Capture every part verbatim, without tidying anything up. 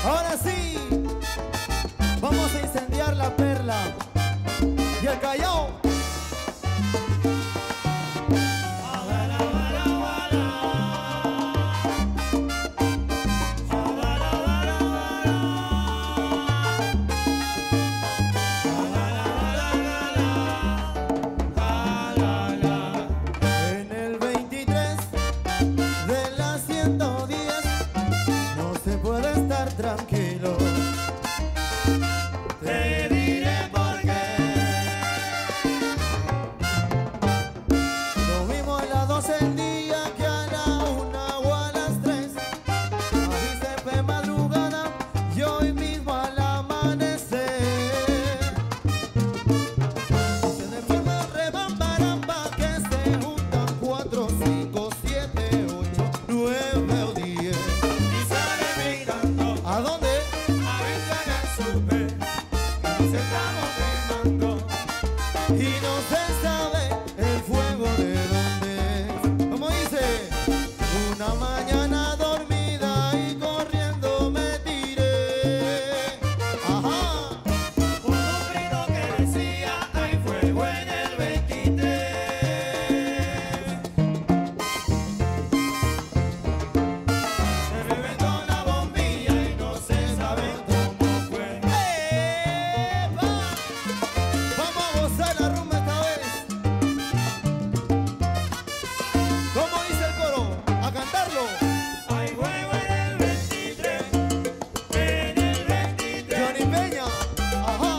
Ahora sí, vamos a incendiar la Perla y el Callao. En el veintitrés de las ciento diez no se puede estar tranquilo. Te diré por qué. Lo mismo a las doce del día que a la una o a las tres. Así se fue madrugada y hoy mismo al amanecer. Se de forma rebambaramba que se juntan cuatro, cinco, siete, ocho, nueve o diez. Y sale mirando ¿A dónde? a ver si haga súper. Nos estamos quemando. Y no se sabe el fuego de dónde es. Como dice, una mañana dormida y corriendo me tiré. Ajá. Un sufrido que decía hay fuego en el veintitrés. Se reventó la bombilla y no se sabe cómo fue. ¡Epa! Vamos a gozar la rumba esta vez. ¿Cómo dice el coro? A cantarlo. Hay fuego en el veintitrés. En el veintitrés. Johnny Peña. Ajá.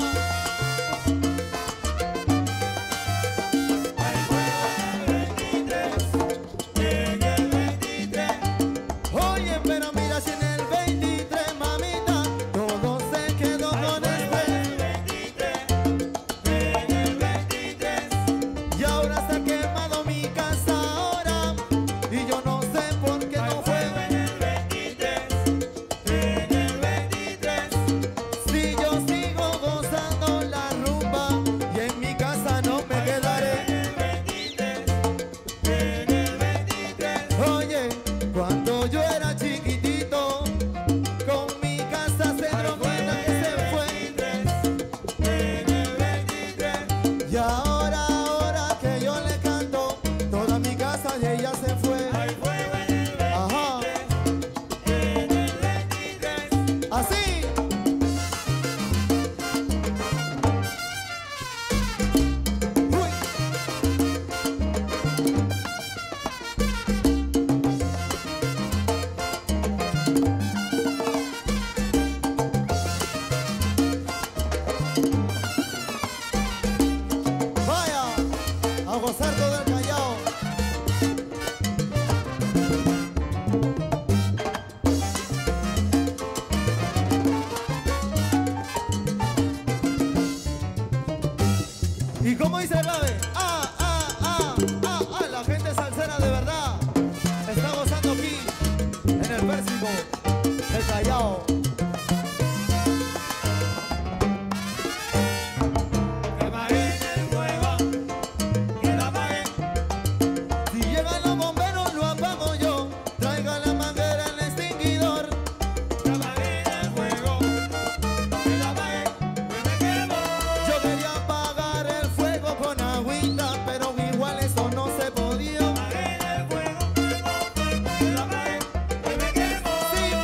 Hay fuego en el veintitrés. En el veintitrés. Oye, pero mira si en el veintitrés, mamita, todo se quedó Hay con el fuego en fuego. el veintitrés. En el veintitrés. Y ahora se ha quemado mi casa ahora. Y yo no sé por qué Hay no fuego fue. en el veintitrés. En el veintitrés. Si yo sigo gozando la rumba y en mi casa no me En quedaré. el veintitrés. En el veintitrés. Oye, cuando yo era chiquitito, con mi casa se Hay fuego drogó que en se el fue. veintitrés. En el veintitrés. Y ahora, ahora que yo le canto, toda mi casa y ella se fue. Hay fuego en el Ajá. veintitrés. En el veintitrés. Así. Uy. Vaya a gozar todo el Callao. ¿Y cómo dice el ave? Ah, ah, ah, ah, ah, la gente salsera de verdad está gozando aquí en el Pérsico del Callao. Que apaguen el fuego. Que lo apaguen. Si llegan los bomberos lo apago yo. Traigan la manguera, el extinguidor. Que apaguen el fuego. Que lo apaguen. Que me quemo. Yo quería apagar el fuego con agüita, pero igual eso no se podía. Apaguen el fuego. Fuego, fuego. Que lo apaguen. Que me quemo. Sí,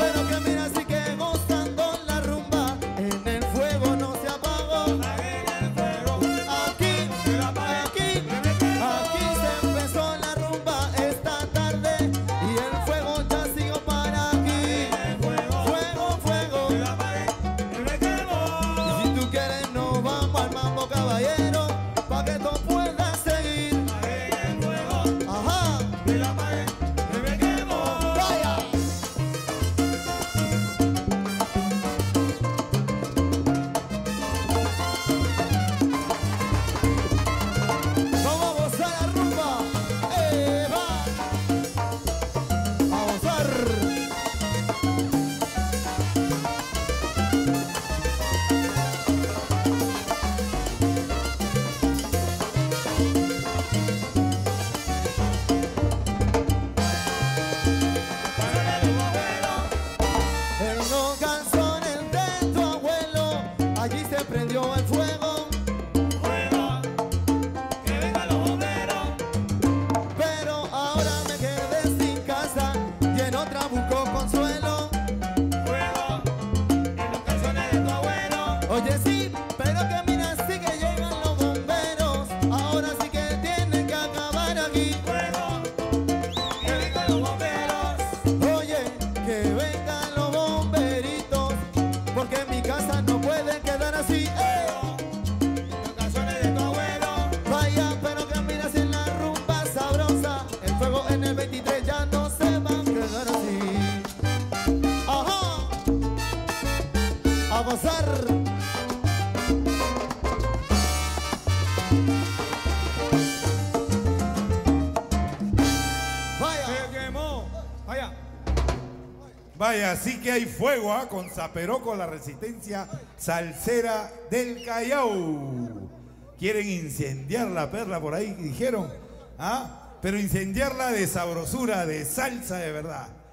gozar. Vaya. Se quemó. Vaya. Vaya, sí que hay fuego, ¿ah? Con Zaperoco, la resistencia salsera del Callao. Quieren incendiar la perla por ahí, dijeron, ¿ah? Pero incendiarla de sabrosura, de salsa de verdad.